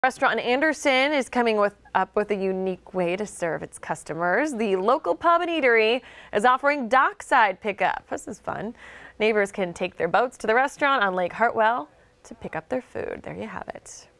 Restaurant in Anderson is coming up with a unique way to serve its customers. The local pub and eatery is offering dockside pickup. This is fun. Neighbors can take their boats to the restaurant on Lake Hartwell to pick up their food. There you have it.